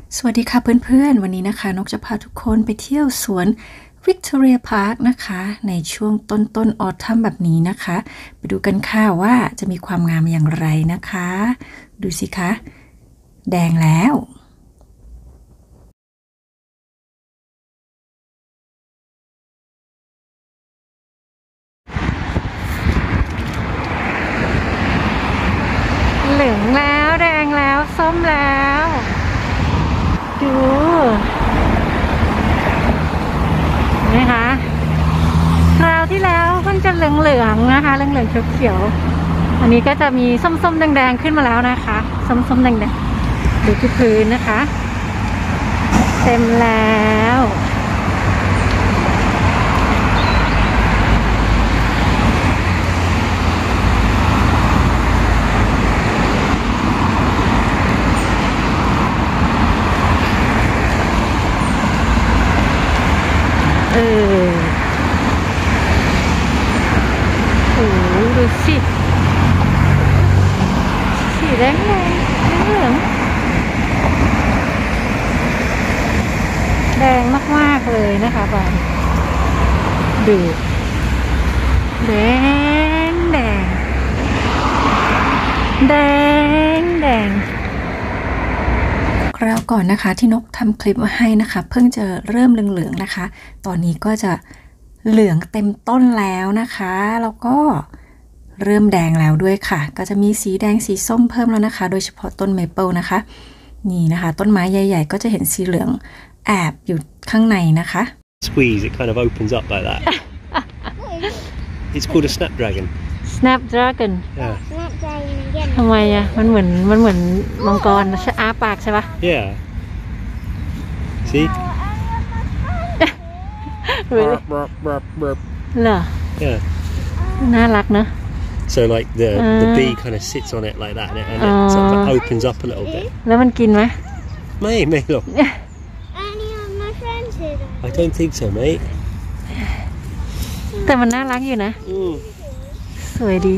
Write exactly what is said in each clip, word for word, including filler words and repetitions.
สวัสดีค่ะเพื่อนๆวันนี้นะคะนกจะพาทุกคนไปเที่ยวสวน Victoria Park นะคะในช่วงต้นต้นออทัมแบบนี้นะคะไปดูกันค่ะว่าจะมีความงามอย่างไรนะคะดูสิคะแดงแล้วเหลืองแล้วแดงแล้วส้มแล้วดูนะคะคราวที่แล้วมันจะเหลืองๆนะคะเหลืองๆเขียวๆอันนี้ก็จะมีส้มๆแดงๆขึ้นมาแล้วนะคะส้มๆแดงๆดูที่พื้นนะคะเต็มแล้วเออโอ้ดูสิสีแดงแดงเหลืองแดงมากๆเลยนะคะบอลดูแดงแดงแดงแดงคราวก่อนนะคะที่นกทำคลิปมาให้นะคะเพิ่งจะเริ่มเหลืองๆนะคะตอนนี้ก็จะเหลืองเต็มต้นแล้วนะคะแล้วก็เริ่มแดงแล้วด้วยค่ะก็จะมีสีแดงสีส้มเพิ่มแล้วนะคะโดยเฉพาะต้นเมเปิลนะคะนี่นะคะต้นไม้ใหญ่ๆก็จะเห็นสีเหลืองแอบอยู่ข้างในนะคะ Squeeze it kind of opens up like that. It's called a snapdragon. Snapdragon Yeah. ทำไมอ่ะมันเหมือนมันเหมือนมังกรใช่อ้าปากใช่ปะ Yeah. See? เหรอ Yeah. น่ารักเนอะ So like the uh, the bee kind of sits on it like that, and it, and it uh, sort of opens up a little bit. แล้วมันกินไหม Mate, mate, look. I don't think so, mate. แต่มันน่ารักอยู่นะ Mm. สวยดี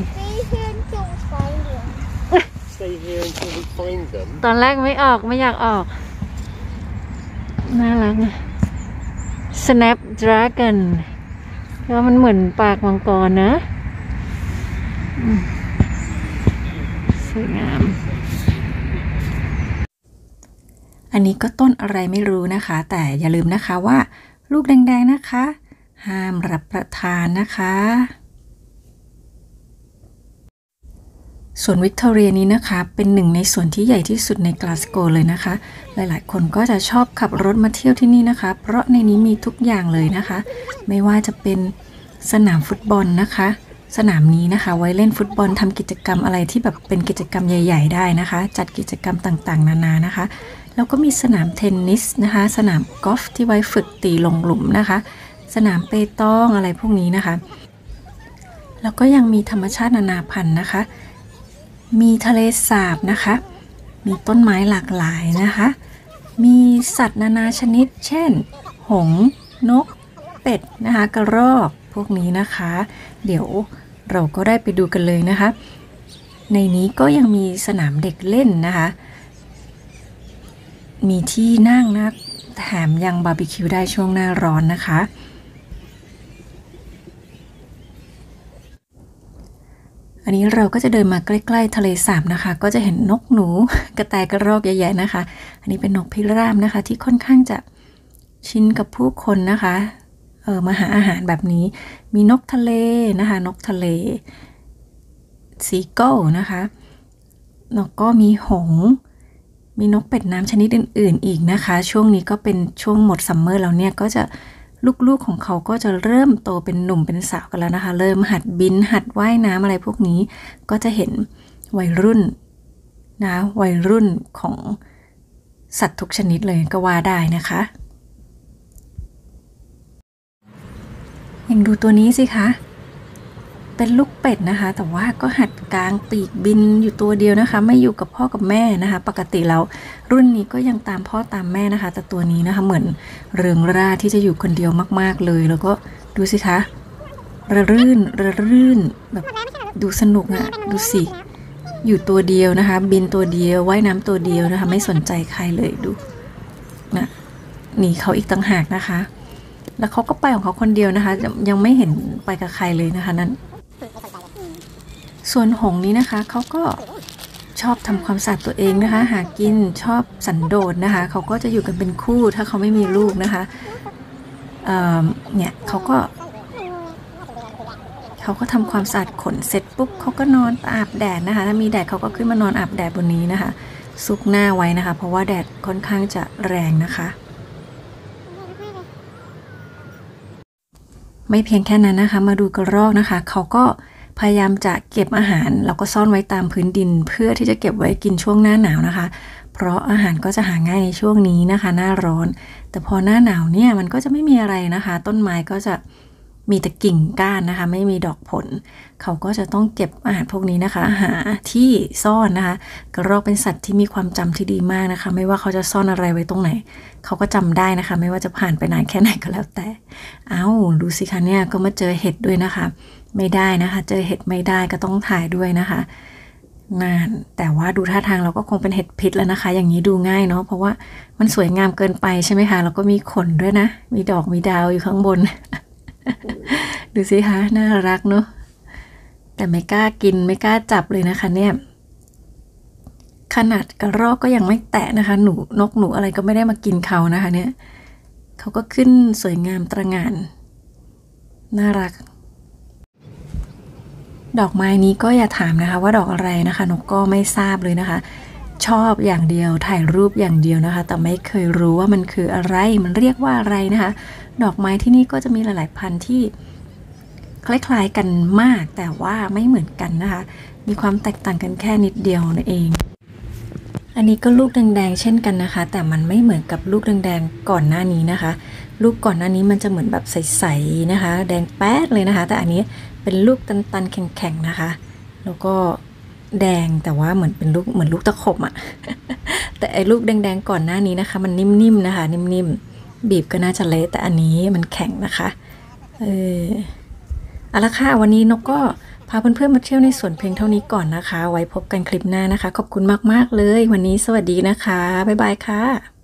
Stay here until we find them. ตอนแรกไม่ออกไม่อยากออกน่ารักนะ Snapdragon แล้วมันเหมือนปากมังกรนะสวยงามอันนี้ก็ต้นอะไรไม่รู้นะคะแต่อย่าลืมนะคะว่าลูกแดงๆนะคะห้ามรับประทานนะคะสวนวิกตอเรียนี้นะคะเป็นหนึ่งในสวนที่ใหญ่ที่สุดในกลาสโกว์เลยนะคะหลายๆคนก็จะชอบขับรถมาเที่ยวที่นี่นะคะเพราะในนี้มีทุกอย่างเลยนะคะไม่ว่าจะเป็นสนามฟุตบอลนะคะสนามนี้นะคะไว้เล่นฟุตบอลทำกิจกรรมอะไรที่แบบเป็นกิจกรรมใหญ่ๆได้นะคะจัดกิจกรรมต่างๆนานานะคะแล้วก็มีสนามเทนนิสนะคะสนามกอล์ฟที่ไว้ฝึกตีลงหลุมนะคะสนามเปตองอะไรพวกนี้นะคะแล้วก็ยังมีธรรมชาตินานาพันธุ์นะคะมีทะเลสาบนะคะมีต้นไม้หลากหลายนะคะมีสัตว์นานาชนิดเช่นหงส์นกเป็ดนะคะกระรอกพวกนี้นะคะเดี๋ยวเราก็ได้ไปดูกันเลยนะคะในนี้ก็ยังมีสนามเด็กเล่นนะคะมีที่นั่งนะแถมยังบาร์บีคิวได้ช่วงหน้าร้อนนะคะอันนี้เราก็จะเดินมาใกล้ๆทะเลสาบนะคะก็จะเห็นนกหนูกระแตกระรอกใหญ่ๆนะคะอันนี้เป็นนกพิราบนะคะที่ค่อนข้างจะชินกับผู้คนนะคะเออมาหาอาหารแบบนี้มีนกทะเลนะคะนกทะเลซีเกิลนะคะแล้วก็มีหงส์มีนกเป็ดน้ำชนิดอื่นๆอีกนะคะช่วงนี้ก็เป็นช่วงหมดซัมเมอร์แล้วเนี่ยก็จะลูกๆของเขาก็จะเริ่มโตเป็นหนุ่มเป็นสาวกันแล้วนะคะเริ่มหัดบินหัดว่ายน้ำอะไรพวกนี้ก็จะเห็นวัยรุ่นนะวัยรุ่นของสัตว์ทุกชนิดเลยก็ว่าได้นะคะยังดูตัวนี้สิคะเป็นลูกเป็ดนะคะแต่ว่าก็หัดกางปีกบินอยู่ตัวเดียวนะคะไม่อยู่กับพ่อกับแม่นะคะปกติแล้วรุ่นนี้ก็ยังตามพ่อตามแม่นะคะแต่ตัวนี้นะคะเหมือนเริงร่าที่จะอยู่คนเดียวมากๆเลยแล้วก็ดูสิคะระรื่นระรื่นแบบดูสนุกอะดูสิอยู่ตัวเดียวนะคะบินตัวเดียวว่ายน้ำตัวเดียวนะคะไม่สนใจใครเลยดูนะหนีเขาอีกต่างหากนะคะแล้วเขาก็ไปของเขาคนเดียวนะคะยังไม่เห็นไปกับใครเลยนะคะนั้นส่วนหงนี้นะคะเขาก็ชอบทำความสะอาดตัวเองนะคะหากินชอบสันโดษนะคะเขาก็จะอยู่กันเป็นคู่ถ้าเขาไม่มีลูกนะคะเอ่อเนี่ยเขาก็เขาก็ทำความสะอาดขนเสร็จปุ๊บเขาก็นอนอาบแดดนะคะถ้ามีแดดเขาก็ขึ้นมานอนอาบแดดบนนี้นะคะซุกหน้าไว้นะคะเพราะว่าแดดค่อนข้างจะแรงนะคะไม่เพียงแค่นั้นนะคะมาดูกระรอกนะคะเขาก็พยายามจะเก็บอาหารแล้วก็ซ่อนไว้ตามพื้นดินเพื่อที่จะเก็บไว้กินช่วงหน้าหนาวนะคะเพราะอาหารก็จะหาง่ายในช่วงนี้นะคะหน้าร้อนแต่พอหน้าหนาวเนี่ยมันก็จะไม่มีอะไรนะคะต้นไม้ก็จะมีแต่กิ่งก้านนะคะไม่มีดอกผลเขาก็จะต้องเก็บอาหารพวกนี้นะคะหาที่ซ่อนนะคะกระรอกเป็นสัตว์ที่มีความจำที่ดีมากนะคะไม่ว่าเขาจะซ่อนอะไรไว้ตรงไหนเขาก็จำได้นะคะไม่ว่าจะผ่านไปนานแค่ไหนก็แล้วแต่เอ้าดูสิคะเนี่ยก็มาเจอเห็ดด้วยนะคะไม่ได้นะคะเจอเห็ดไม่ได้ก็ต้องถ่ายด้วยนะคะนานแต่ว่าดูท่าทางเราก็คงเป็นเห็ดพิษแล้วนะคะอย่างนี้ดูง่ายเนาะเพราะว่ามันสวยงามเกินไปใช่ไหมคะแล้วก็มีขนด้วยนะมีดอกมีดาวอยู่ข้างบน ดูสิคะน่ารักเนาะแต่ไม่กล้ากินไม่กล้าจับเลยนะคะเนี่ยขนาดกระรอกก็ยังไม่แตะนะคะหนูนกหนูอะไรก็ไม่ได้มากินเขานะคะเนี่ยเขาก็ขึ้นสวยงามตระหง่านน่ารักดอกไม้นี้ก็อย่าถามนะคะว่าดอกอะไรนะคะนกก็ไม่ทราบเลยนะคะชอบอย่างเดียวถ่ายรูปอย่างเดียวนะคะแต่ไม่เคยรู้ว่ามันคืออะไรมันเรียกว่าอะไรนะคะดอกไม้ที่นี่ก็จะมีหลายๆพันธุ์ที่คล้ายๆกันมากแต่ว่าไม่เหมือนกันนะคะมีความแตกต่างกันแค่นิดเดียวนั่นเองอันนี้ก็ลูกแดงๆเช่นกันนะคะแต่มันไม่เหมือนกับลูกแดงๆก่อนหน้านี้นะคะลูกก่อนหน้านี้มันจะเหมือนแบบใสๆนะคะแดงแป๊ดเลยนะคะแต่อันนี้เป็นลูกตันๆแข็งๆนะคะแล้วก็แดงแต่ว่าเหมือนเป็นลูกเหมือนลูกตะขบอะ แต่ไอ้ลูกแดงๆก่อนหน้านี้นะคะมันนิ่มๆนะคะนิ่มๆบีบก็น่าจะเละแต่อันนี้มันแข็งนะคะเออเอาละค่ะวันนี้นกก็พาเพื่อนๆมาเที่ยวในสวนเพียงเท่านี้ก่อนนะคะไว้พบกันคลิปหน้านะคะขอบคุณมากๆเลยวันนี้สวัสดีนะคะบ๊ายบายค่ะ